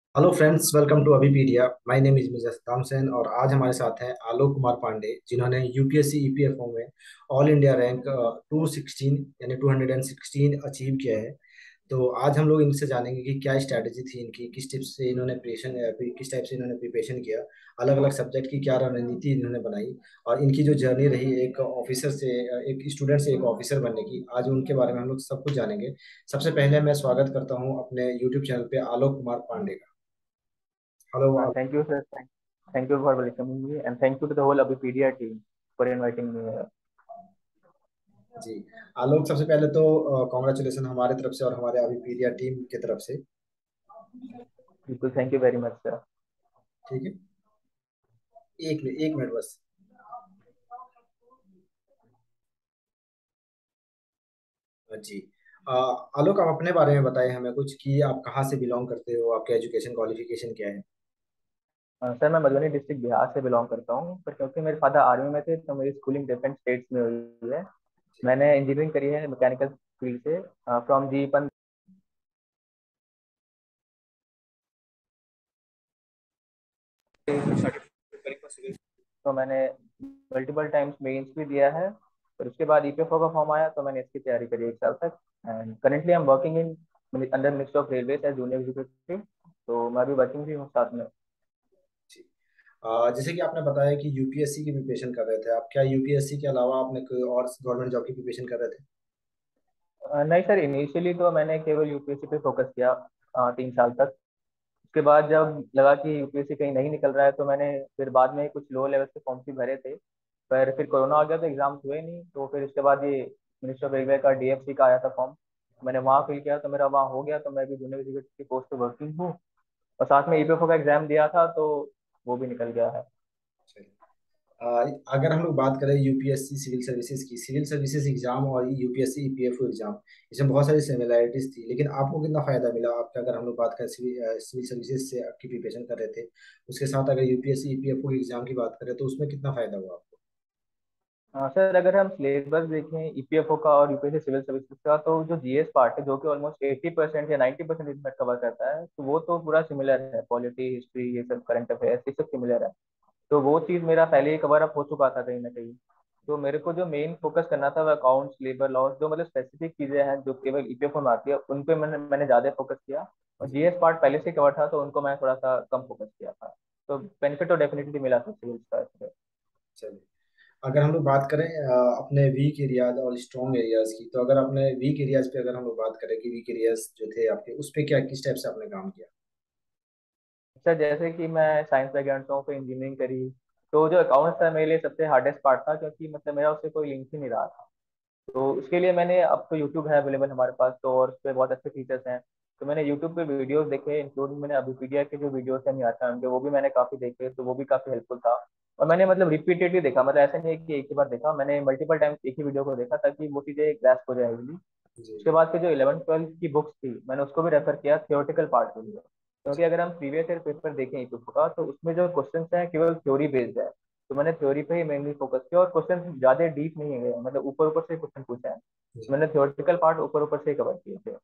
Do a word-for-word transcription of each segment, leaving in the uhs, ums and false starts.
Hello friends, welcome to Abhipedia. My name is Mirza Saddam Hussain और आज हमारे साथ हैं आलोक कुमार पांडे, जिन्होंने यूपीएससी ईपीएफओ में all India rank two sixteen यानी टू हंड्रेड सिक्सटीन अचीव किया है। तो आज हम लोग इनसे जानेंगे कि क्या स्ट्रैटेजी थी इनकी, किस टिप्स से इन्होंने प्रिपरेशन किस टाइप से इन्होंने प्रिपरेशन किया, अलग अलग सब्जेक्ट की क्या रणनीति इन्होंने बनाई, और इनकी जो जर्नी रही एक ऑफिसर से एक स्टूडेंट से एक ऑफिसर बनने की, आज उनके बारे में हम लोग सब कुछ जानेंगे। सबसे पहले मैं स्वागत करता हूँ अपने यूट्यूब चैनल पे आलोक कुमार पांडे का। Hello. Uh, thank you, sir. Thank, thank you for welcoming me, and thank you to the whole Abipedia team for inviting me here. जी, आलोक, सबसे पहले तो कॉन्ग्रेचुलेसन हमारे तरफ से और हमारे अभिपीडिया टीम की तरफ से। बिल्कुल, thank you very much, sir. ठीक है, एक मिनट एक मिनट बस। जी। अ, आलोक, आप अपने बारे में बताएं हमें कुछ कि आप कहाँ से बिलोंग करते हो, आपका एजुकेशन क्वालिफिकेशन क्या है। Uh, सर, मैं मधुबनी डिस्ट्रिक्ट बिहार से बिलोंग करता हूँ, पर क्योंकि मेरे फादर आर्मी में थे तो मेरी स्कूलिंग डिफरेंट स्टेट्स में हुई है। जी। मैंने इंजीनियरिंग करी है मैकेनिकल फील्ड से, फ्रॉम जी पन। तो मैंने मल्टीपल टाइम्स मेंस भी दिया है। और उसके बाद ईपीएफओ का फॉर्म आया तो मैंने इसकी तैयारी करी एक साल तक। And currently I am working in under ministry of railway as junior executive. तो मैं अभी वर्किंग भी हूँ साथ में। जी। अ, जैसे कि आपने बताया कि यूपीएससी की प्रिपरेशन कर रहे थे आप, क्या यूपीएससी के अलावा आपने कोई और गवर्नमेंट जॉब की प्रिपरेशन कर रहे थे। अ, नहीं सर, इनिशियली तो मैंने केवल यूपीएससी पे फोकस किया अ, तीन साल तक। उसके बाद जब लगा कि यूपीएससी कहीं नहीं निकल रहा है तो मैंने फिर बाद में कुछ लो लेवल के फॉर्म्स भी भरे थे। पर फिर कोरोना आ गया तो एग्जाम्स हुए नहीं, तो फिर उसके बाद ये मिनिस्टर ऑफ रेलवे का डीएफसी का आया था फॉर्म। मैंने वहाँ फिल किया तो मेरा वहाँ हो गया, तो मैं भी जूनियर एग्जीक्यूटिव की पोस्ट पे वर्किंग हूँ। और साथ में ईपीएफओ का एग्जाम दिया था तो वो भी निकल गया है। चलिए। अ, अगर हम लोग बात करें यूपीएससी सिविल सर्विसेज की, सिविल सर्विसेज एग्जाम और यूपीएससी ईपीएफओ एग्जाम, इसमें बहुत सारी सिमिलैरिटीज थी, लेकिन आपको कितना फायदा मिला आपका, अगर हम लोग बात करें सिविल सिविल सर्विसेज से आपकी प्रिपरेशन कर रहे थे, उसके साथ अगर यूपीएससी ईपीएफओ एग्जाम की बात करें तो उसमें कितना फायदा हुआ आपको। हाँ सर, अगर हम सिलेबस देखें ईपीएफओ का और यूपीएससी सिविल सर्विसेज का, तो जो जीएस पार्ट है जो कि ऑलमोस्ट एटी परसेंट या नाइन्टी परसेंट इसमें कवर करता है, तो वो तो पूरा सिमिलर है। पॉलिटी, हिस्ट्री, ये सब करंट अफेयर्स, ये सब सिमिलर है। तो वो चीज़ मेरा पहले ही कवर अप हो चुका था कहीं ना कहीं। तो मेरे को जो मेन फोकस करना था वो अकाउंट्स, लेबर लॉस, जो मतलब स्पेसिफिक चीजें हैं जो केवल ईपीएफओ में आती है, उन पे मैंने मैंने ज्यादा फोकस किया। और जी। जीएस पार्ट पहले से कवर था तो उनको मैं थोड़ा सा कम फोकस किया था। तो बेनिफिट तो डेफिनेटली मिला था सिविल्स का इससे। चलिए। अगर हम लोग बात करें अ, अपने वीक एरियाज और स्ट्रॉन्ग एरियाज की, तो अगर अपने वीक एरियाज पे अगर हम लोग बात करें कि वीक एरियाज जो थे आपके, उस पे क्या किस टाइप से आपने काम किया। सर, जैसे कि मैं साइंस बैकग्राउंड से हूँ, फिर इंजीनियरिंग करी। तो जो अकाउंट्स था मेरे लिए सबसे हार्डेस्ट पार्ट था, क्योंकि मतलब मेरा उससे कोई लिंक ही नहीं रहा था। तो उसके लिए मैंने, अब तो यूट्यूब है अवेलेबल हमारे पास, तो और उस पर बहुत अच्छे फीचर्स हैं। तो मैंने यूट्यूब पे वीडियोस देखे, इंक्लूडिंग मैंने अभिपीडिया के जो वीडियोस हैं निहार उनके, वो भी मैंने काफी देखे, तो वो भी काफी हेल्पफुल था। और मैंने मतलब रिपीटेडली देखा, मतलब ऐसा नहीं है कि एक ही बार देखा, मैंने मल्टीपल टाइम्स एक ही वीडियो को देखा ताकि वो चीजें ग्रास्प हो जाए easily। जी। उसके बाद फिर जो इलेवन ट्वेल्थ की बुक्स थी, मैंने उसको भी रेफर किया थियोरेटिकल पार्ट के लिए। क्योंकि अगर हम प्रीवियस ईयर पेपर देखें यूट्यूब का, तो उसमें जो क्वेश्चन हैं केवल थ्योरी बेस्ड है। तो मैंने थ्योरी पे ही मेनली फोकस किया, और क्वेश्चन ज्यादा डीप नहीं है, मतलब ऊपर ऊपर से क्वेश्चन पूछे हैं। जी। मैंने थ्योरेटिकल पार्ट ऊपर ऊपर से कवर किए थे।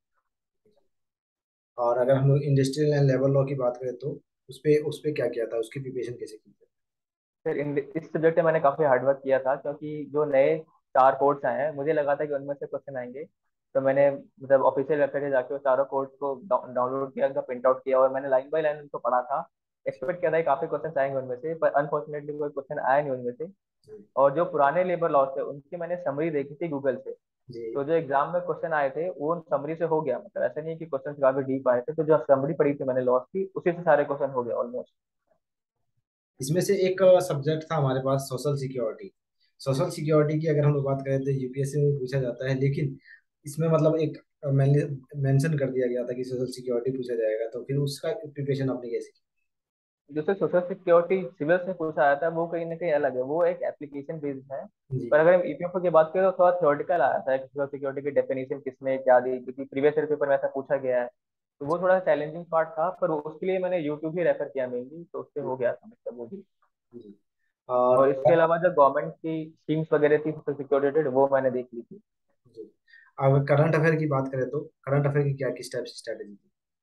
और अगर हम लोग इंडस्ट्रियल एंड लेबर लॉ की बात करें तो उस पे उस पे क्या किया था, उसकी प्रिपरेशन कैसे की थी। फिर इन इस सब्जेक्ट में मैंने काफी हार्डवर्क किया था, क्योंकि जो नए चार कोर्स आए हैं मुझे लगा था कि उनमें से क्वेश्चन आएंगे। तो मैंने मतलब ऑफिशियल वेबसाइट पे जाके वो चारों कोर्स को डाउनलोड किया, उनका प्रिंट आउट किया, और मैंने लाइन बाय लाइन उनको पढ़ा था। एक्सपेक्ट किया था कि काफी क्वेश्चन आएंगे उनमें से, पर अनफॉर्चुनेटली कोई क्वेश्चन आया नहीं उनमें से। जी। और जो पुराने लेबर लॉस थे उनकी मैंने समरी देखी थी गूगल से। जी। तो जो एग्जाम में क्वेश्चन आए थे वो समरी से हो गया, मतलब ऐसा नहीं है कि क्वेश्चन काफी डीप आए थे। तो जो समरी पढ़ी थी मैंने लॉस की, उसी से सारे क्वेश्चन हो गया ऑलमोस्ट। इसमें से एक सब्जेक्ट था हमारे पास सोशल सिक्योरिटी। सोशल सिक्योरिटी की अगर हम लोग बात करें तो यूपीएससी में पूछा जाता है, लेकिन इसमें मतलब एक मेंशन कर दिया गया था कि सोशल सिक्योरिटी पूछा जाएगा, तो फिर उसका प्रिपरेशन आपने कैसे जैसे सोशल सिक्योरिटी सिविल से पूछा आया था, वो कहीं ना कहीं अलग है, वो एक एप्लीकेशन बेस्ड है। की। जी। पर अगर हम ईपीएफओ की बात करें तो थोड़ा थ्योरेटिकल आया था कि सोशल सिक्योरिटी की डेफिनेशन किसने क्या दी, क्योंकि प्रीवियस ईयर पेपर में ऐसा पूछा गया है। तो वो थोड़ा चैलेंजिंग पार्ट था, पर उसके लिए मैंने यूट्यूब ही रेफर किया मेनली, तो उससे जी। हो गया था मतलब वो भी। जी। और और इसके अलावा जो गवर्नमेंट की स्कीम्स वगैरह थी सोशल सिक्योरिटी related, वो मैंने देख ली थी। जी, अब करंट अफेयर की बात करें तो करंट अफेयर की क्या किस टाइप से स्ट्रेटेजी थी।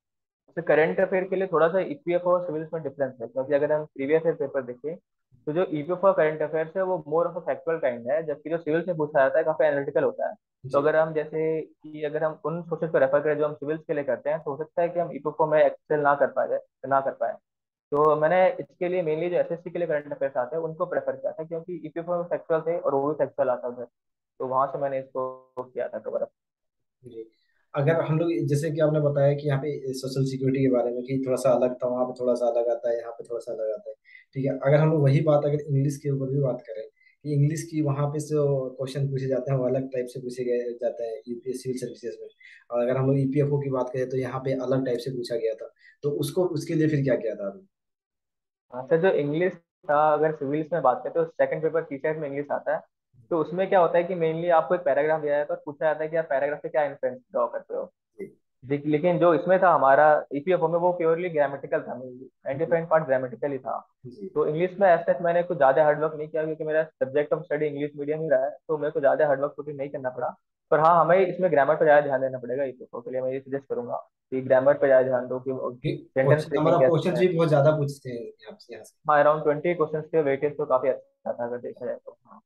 तो करंट अफेयर के लिए थोड़ा सा ईपीएफ और सिविल्स में डिफरेंस है, क्योंकि अगर हम प्रीवियस ईयर पेपर देखें तो जो ईपीएफ और करंट अफेयर्स है वो more of a factual kind है, जबकि जो सिविल से पूछा जाता है काफी एनालिटिकल होता है। तो जी। अगर हम जैसे कि अगर हम उन सोर्सेज को रेफर करें जो हम सिविल्स के लिए करते हैं, तो हो सकता है कि हम ईपीएफ में एक्सेल ना कर पाए ना कर पाए। तो मैंने इसके लिए मेनली जो एसएससी के लिए करंट अफेयर्स आते हैं उनको प्रेफर किया था, क्योंकि ईपीएफ में फैक्चुअल थे और वो भी फैक्चुअल आता था। तो वहां से मैंने इसको किया था कवर। जी। अगर हम लोग जैसे कि आपने बताया कि यहाँ पे सोशल सिक्योरिटी के बारे में कि थोड़ा सा अलग था, वहाँ पे थोड़ा सा अलग आता है, यहाँ पे थोड़ा सा अलग आता है। ठीक है, अगर हम लोग वही बात अगर इंग्लिश के ऊपर भी बात करें कि इंग्लिश की वहाँ पे जो क्वेश्चन पूछे जाते हैं वो अलग टाइप से पूछे गए जाते हैं यूपीएस सिविल सर्विसेज में। और अगर हम लोग ईपीएफओ की बात करें तो यहाँ पे अलग टाइप से पूछा गया था। तो उसको उसके लिए फिर क्या किया था आपने? हाँ सर, जो इंग्लिश था, अगर सिविल्स में बात करें तो सेकंड पेपर सी सेट में इंग्लिश आता है। तो उसमें क्या होता है कि मेनली आपको एक पैराग्राफ दिया जाता है और पूछा जाता है कि आप पैराग्राफ से क्या इन्फ्रेंस ड्रॉ करते हो। जी। लेकिन लेकिन जो इसमें था हमारा ईपीएफओ में, वो प्योरली ग्रामेटिकल था, मेनली नाइन्टी जी। फाइव पार्ट ग्रामेटिकल ही था। जी। तो इंग्लिश में ऐसा मैंने कुछ ज्यादा हार्डवर्क नहीं किया, क्योंकि मेरा subject of study English medium ही रहा है, तो मेरे को ज्यादा हार्डवर्क तो नहीं करना पड़ा। पर हाँ, हमें इसमें ग्रामर पर ज्यादा ध्यान देना पड़ेगा ईपीएफओ के लिए। मैं ये सजेस्ट करूंगा कि ग्रामर पर ज्यादा ध्यान दो कि सेंटेंस क्वेश्चन फ्रेमिंग हमारा क्वेश्चन कैसे है। भी बहुत ज्यादा पूछते हैं यहाँ से यहाँ से। हाँ, अराउंड ट्वेंटी क्वेश्चन के वेटेज तो काफी अच्छा था, अगर देखा जाए तो। हाँ,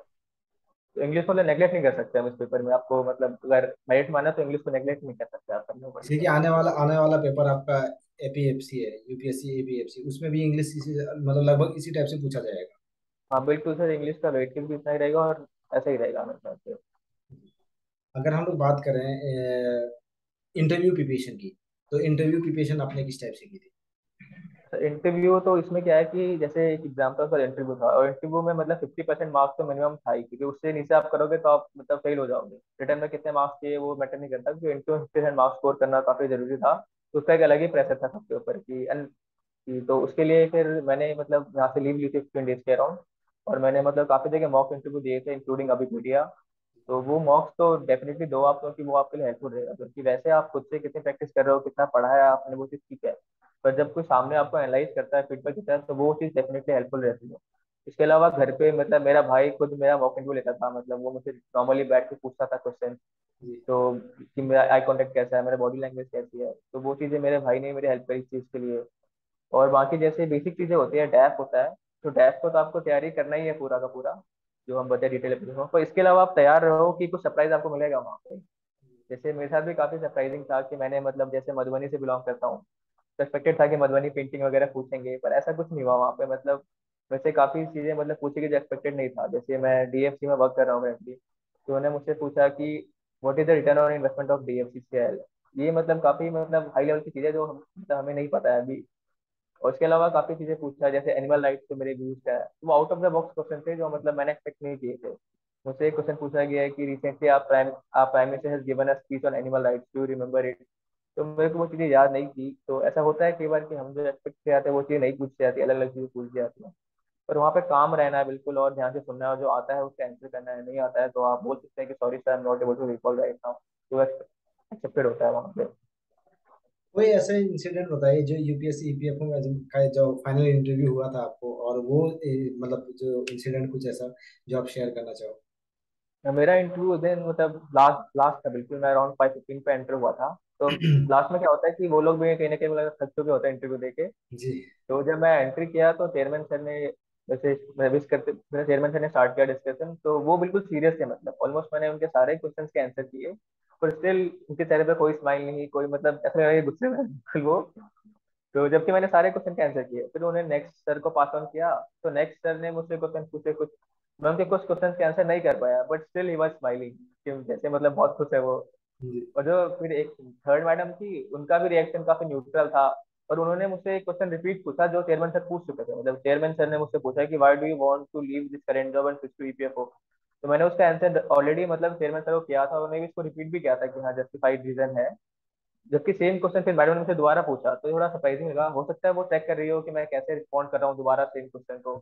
तो इंग्लिश मतलब नेग्लेक्ट नहीं कर सकते हम इस पेपर में। आपको मतलब अगर मेरिट माना तो इंग्लिश को नेग्लेक्ट नहीं कर सकते, आप करना जैसे कि पड़ेगा। आने वाला आने वाला पेपर आपका एपीएफसी है, यूपीएससी एपीएफसी, उसमें भी इंग्लिश इसी मतलब लगभग इसी टाइप से पूछा जाएगा। हाँ बिल्कुल सर, इंग्लिश का वेटेज भी इतना ही रहेगा और ऐसा ही रहेगा मेरे ख्याल से। अगर हम लोग बात करें इंटरव्यू प्रिपरेशन की, तो इंटरव्यू प्रिपरेशन आपने किस टाइप से की थी? इंटरव्यू तो इसमें क्या है कि जैसे एक एग्जाम्पल का इंटरव्यू था, और इंटरव्यू में मतलब फिफ्टी परसेंट मार्क्स तो मिनिमम था ही, क्योंकि उससे नीचे आप करोगे तो आप मतलब फेल हो जाओगे। रिटर्न में कितने मार्क्स चाहिए वो मैटर नहीं करता, क्योंकि इंटरव्यू में फिफ्टी परसेंट मार्क्स स्कोर करना काफी जरूरी था। तो उसका एक अलग ही प्रेशर था सबके ऊपर कि अन की। तो उसके लिए फिर मैंने मतलब यहाँ से लीव ली थी फिफ्टीन डेज के अराउंड। और मैंने मतलब काफी जगह मॉक इंटरव्यू दिए थे, इंक्लूडिंग अभिपीडिया। तो वो मॉक्स तो डेफिनेटली दो आप, क्योंकि वो आपके लिए हेल्पफुल रहेगा। क्योंकि वैसे आप खुद से कितनी प्रैक्टिस कर रहे हो, कितना पढ़ा है आपने, वो चीज़ ठीक है। पर जब कोई सामने आपको एनालाइज करता है, फीडबैक देता है, तो वो चीज़ डेफिनेटली हेल्पफुल रहती है। इसके अलावा घर पे मतलब मेरा भाई खुद मेरा मॉक इंटरव्यू लेता था, मतलब वो मुझे नॉर्मली बैठ के पूछता था क्वेश्चन। जी। तो कि मेरा आई कांटेक्ट कैसा है, मेरा बॉडी लैंग्वेज कैसी है, तो वो चीज़ें मेरे भाई ने मेरी हेल्प करी इस चीज़ के लिए। और बाकी जैसे बेसिक चीजें होती है, डैफ होता है। तो डैफ को तो आपको तैयारी करना ही है पूरा का पूरा, जो हम बताए डिटेल में। पर इसके अलावा आप तैयार रहो कि कुछ सरप्राइज आपको मिलेगा वहाँ पे। जैसे मेरे साथ भी काफी सरप्राइजिंग था कि मैंने मतलब जैसे मधुबनी से बिलोंग करता हूँ, तो एक्सपेक्टेड था कि मधुबनी पेंटिंग वगैरह पूछेंगे, पर ऐसा कुछ नहीं हुआ वहाँ पे। मतलब वैसे काफी चीजें मतलब पूछेगी जो एक्सपेक्टेड नहीं था। जैसे मैं डीएफसी में वर्क कर रहा हूँ currently, तो उन्होंने मुझसे पूछा कि what is the return on investment of DFC share. ये मतलब काफी मतलब हाई लेवल की चीजें जो हम मतलब हमें नहीं पता है अभी। और इसके अलावा काफी चीजें पूछा, जैसे एनिमल राइट्स पे मेरे व्यूज क्या है। वो out of the box question थे जो मतलब मैंने एक्सपेक्ट नहीं किए थे। मुझसे एक क्वेश्चन पूछा गया है कि रिसेंटली आप प्राइम आप prime minister has given a speech on animal rights, do you remember it. तो मेरे को वो चीजें याद नहीं थी। तो ऐसा होता है कई बार कि हम जो एक्सपेक्ट किए जाते हैं वो चीजें नहीं पूछी जाती, अलग अलग चीजें पूछ दी जाती हैं। पर वहाँ पे काम रहना है बिल्कुल, और ध्यान से सुनना है, और जो आता है उसका आंसर करना है। नहीं आता है तो आप बोल सकते हैं कि sorry sir, I am not able to recall right now. तो एक्सेप्टेड होता है वहाँ पे। कोई ऐसे इंसिडेंट बताइए जो यूपीएससी ईपीएफओ में जो का जो फाइनल इंटरव्यू हुआ था आपको, और वो ए, मतलब जो इंसिडेंट कुछ ऐसा जो आप शेयर करना चाहो। मेरा इंटरव्यू उस दिन मतलब लास्ट लास्ट था बिल्कुल, मैं अराउंड फाइव फिफ्टीन पे एंटर हुआ था। तो लास्ट में क्या होता है कि वो लोग भी कहीं ना कहीं मतलब थक चुके होते हैं इंटरव्यू देके। जी। तो जब मैं एंट्री किया तो चेयरमैन सर ने वैसे मैं विश करते मेरे चेयरमैन सर ने स्टार्ट किया डिस्कशन। तो वो बिल्कुल सीरियस थे, मतलब ऑलमोस्ट मैंने उनके सारे क्वेश्चंस के आंसर किए। पर स्टिल उनके चेहरे पे कोई स्माइल नहीं, कोई मतलब ऐसा लगा कि गुस्से में है बिल्कुल वो। तो जबकि मैंने सारे क्वेश्चन के आंसर किए, फिर उन्हें नेक्स्ट सर को पास ऑन किया। तो नेक्स्ट सर ने मुझसे क्वेश्चन पूछे कुछ, मैं उनके कुछ क्वेश्चन के आंसर नहीं कर पाया, but still he was smiling, जैसे मतलब बहुत खुश है वो। जी। और जो फिर एक थर्ड मैडम थी, उनका भी रिएक्शन काफी न्यूट्रल था। और उन्होंने मुझसे एक क्वेश्चन रिपीट पूछा जो चेयरमैन सर पूछ चुके थे। मतलब चेयरमैन सर ने मुझसे पूछा कि why do you want to leave this current job and switch to EPFO. तो मैंने उसका आंसर ऑलरेडी मतलब चेयरमैन सर को किया था, और उन्होंने भी इसको रिपीट भी किया था कि हाँ जस्टिफाइड रीजन है। जबकि सेम क्वेश्चन फिर मैडम ने मुझसे दोबारा पूछा, तो थोड़ा सरप्राइजिंग लगा। हो सकता है वो चेक कर रही हो कि मैं कैसे रिस्पॉन्ड कर रहा हूँ दोबारा सेम क्वेश्चन को।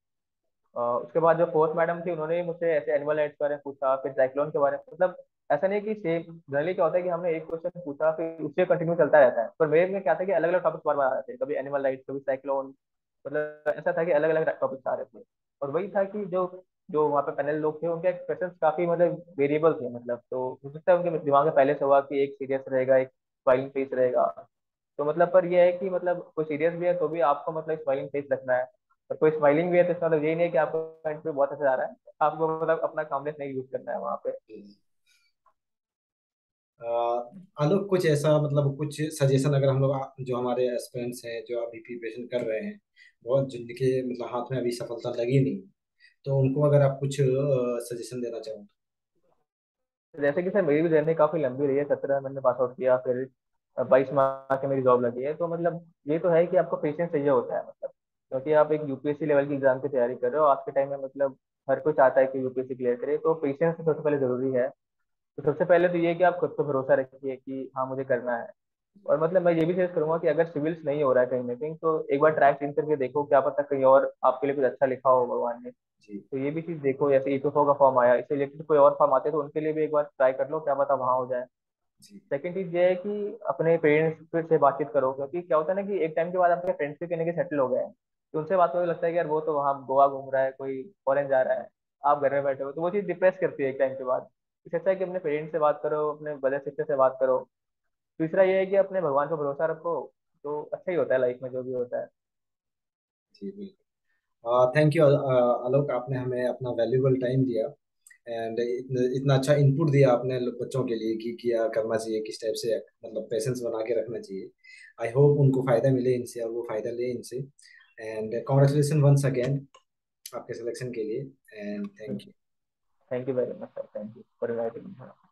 अ, उसके बाद जो फोर्थ मैडम थी, उन्होंने भी मुझसे ऐसे एनुअल राइट्स के बारे में पूछा, फिर साइक्लोन के बारे में। मतलब ऐसा नहीं कि सेम, जनरली क्या होता है कि हमने एक क्वेश्चन पूछा फिर उससे कंटिन्यू चलता रहता है, पर मेरे में क्या था कि अलग अलग टॉपिक्स बार बार आ रहे थे, कभी एनिमल राइट्स कभी साइक्लोन। मतलब ऐसा था कि अलग अलग टॉपिक्स आ रहे थे। और वही था कि जो जो वहाँ पे पैनल लोग थे उनके एक्सप्रेशन काफी मतलब वेरिएबल थे। मतलब तो हो सकता है उनके दिमाग में पहले से हुआ कि एक सीरियस रहेगा, एक स्माइलिंग फेस रहेगा। तो मतलब पर ये है कि मतलब कोई सीरियस भी है तो भी आपको मतलब स्माइलिंग फेस रखना है, और कोई स्माइलिंग भी है तो इसका मतलब यही नहीं है कि आपका इंटरव्यू बहुत अच्छा जा रहा है, आपको मतलब अपना कामनेस नहीं यूज करना है वहाँ पे। आलोक, कुछ ऐसा मतलब कुछ सजेशन अगर हम लोग आ- जो हमारे एस्पिरेंट्स हैं जो अभी प्रिपरेशन कर रहे हैं, बहुत जिनके मतलब हाथ में अभी सफलता लगी नहीं, तो उनको अगर आप कुछ सजेशन देना चाहो तो। जैसे कि सर मेरी भी जर्नी काफी लंबी रही है, सत्रह मैंने पास आउट किया, फिर बाईस माह के मेरी जॉब लगी है, तो मतलब ये तो है कि आपको पेशेंस चाहिए होता है, मतलब क्योंकि आप एक यूपीएससी लेवल की एग्जाम की तैयारी कर रहे हो आज के टाइम में, मतलब हर कोई चाहता है कि यूपीएससी क्लियर करे, तो पेशेंस सबसे पहले जरूरी है। तो सबसे पहले तो ये है कि आप खुद पर भरोसा रखिए कि हाँ मुझे करना है। और मतलब मैं ये भी सजेस्ट करूंगा कि अगर सिविल्स नहीं हो रहा है कहीं ना कहीं, तो एक बार ट्रैक चेंज करके देखो, क्या पता कहीं और आपके लिए कुछ अच्छा लिखा हो भगवान ने। जी। तो ये भी चीज देखो, जैसे ईपीएफओ का फॉर्म आया, इससे रिलेटेड कोई और फॉर्म आते हैं तो उनके लिए भी एक बार ट्राई कर लो, क्या पता वहाँ हो जाए। जी। सेकंड चीज ये है कि अपने पेरेंट्स से बातचीत करो, क्योंकि क्या होता है ना कि एक टाइम के बाद आपके फ्रेंड्स भी कहीं के सेटल हो गए हैं, तो उनसे बात करके लगता है कि यार वो तो वहाँ गोवा घूम रहा है, कोई फॉरेन जा रहा है, आप घर में बैठे हो, तो वो चीज डिप्रेस करती है एक टाइम के बाद। इससे अच्छा है कि अपने पेरेंट्स से बात करो, अपने ब्रदर सिस्टर से बात करो। तीसरा ये है कि अपने भगवान पर भरोसा रखो, तो अच्छा ही होता है लाइफ में जो भी होता है। जी बिल्कुल। थैंक यू आलोक, आपने हमें अपना वैल्यूबल टाइम दिया एंड इतना, इतना अच्छा इनपुट दिया आपने लो- बच्चों के लिए कि क्या करना चाहिए, किस टाइप से मतलब पेशेंस बना के रखना चाहिए। आई होप उनको फायदा मिले इनसे और वो फायदा ले इनसे। एंड कॉन्ग्रेचुलेशन वंस अगेन आपके सिलेक्शन के लिए। And thank you. Thank you very much sir, thank you for inviting.